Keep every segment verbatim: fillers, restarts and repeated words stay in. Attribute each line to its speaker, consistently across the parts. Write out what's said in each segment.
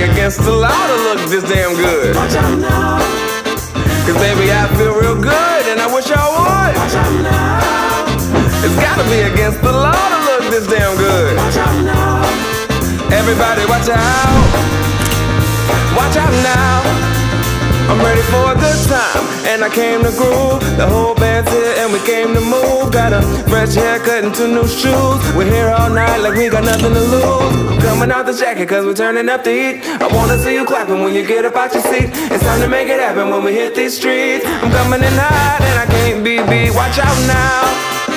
Speaker 1: against the law to look this damn good. Watch out now. Cause baby, I feel real good and I wish I would. Watch out now. It's gotta be against the law to look this damn good. Watch out now. Everybody watch out. Watch out now. I'm ready for a good time, and I came to groove. The whole band's here and we came to move. Got a fresh haircut and two new shoes. We're here all night like we got nothing to lose. I'm coming out the jacket cause we're turning up the heat. I wanna see you clapping when you get up out your seat. It's time to make it happen when we hit these streets. I'm coming in hot and I can't be beat. Watch out now.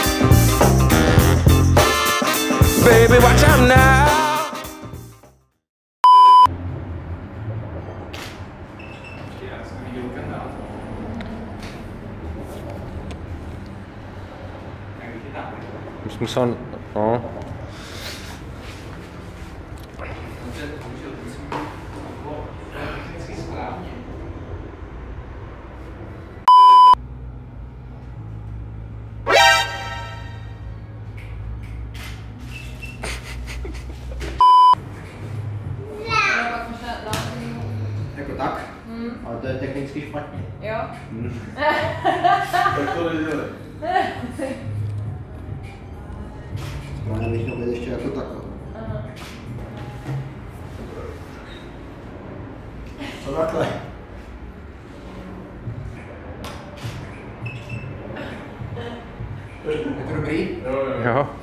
Speaker 1: Baby, watch out now.
Speaker 2: Już muszą... O.
Speaker 3: Jako tak? Hmm. Ale to je technicky špatně.
Speaker 4: Jo?
Speaker 3: Hmm. Tak to nedělej. Ale bych měl být ještě jako takhle. Aha. Co takhle? Je to dobrý?
Speaker 2: Jo.